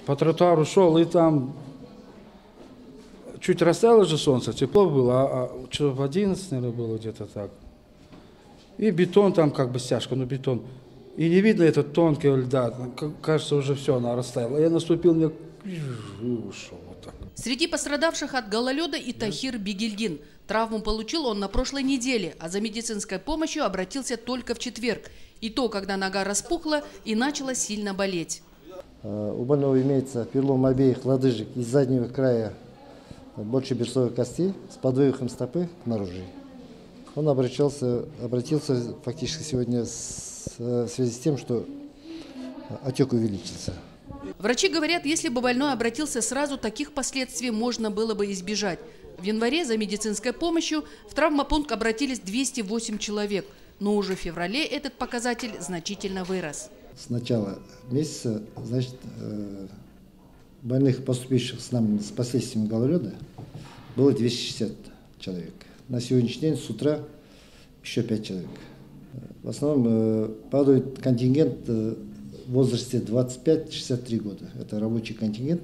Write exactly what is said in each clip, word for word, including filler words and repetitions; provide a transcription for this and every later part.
По тротуару шел, и там чуть растаяло же солнце, тепло было, а, а часов в одиннадцать, наверное, было где-то так. И бетон там как бы стяжка, ну бетон. И не видно этот тонкий льда, кажется, уже все, она растаяла. Я наступил, мне и ушел вот так. Среди пострадавших от гололеда и Тахир Бигельдин. Травму получил он на прошлой неделе, а за медицинской помощью обратился только в четверг. И то, когда нога распухла и начала сильно болеть. У больного имеется перелом обеих лодыжек из заднего края большей берцовой кости с подвывихом стопы к наружу. Он обращался, обратился фактически сегодня с, в связи с тем, что отек увеличился. Врачи говорят, если бы больной обратился сразу, таких последствий можно было бы избежать. В январе за медицинской помощью в травмопункт обратились двести восемь человек, но уже в феврале этот показатель значительно вырос. С начала месяца, значит, больных, поступивших с нами с последствиями гололеда, было двести шестьдесят человек. На сегодняшний день с утра еще пять человек. В основном падает контингент в возрасте двадцать пять — шестьдесят три года. Это рабочий контингент.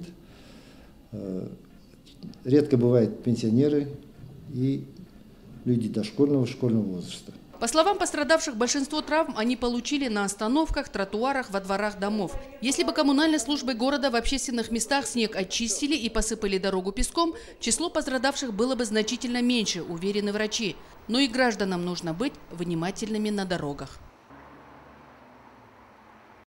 Редко бывают пенсионеры и люди дошкольного, школьного возраста. По словам пострадавших, большинство травм они получили на остановках, тротуарах, во дворах домов. Если бы коммунальной службой города в общественных местах снег очистили и посыпали дорогу песком, число пострадавших было бы значительно меньше, уверены врачи. Но и гражданам нужно быть внимательными на дорогах.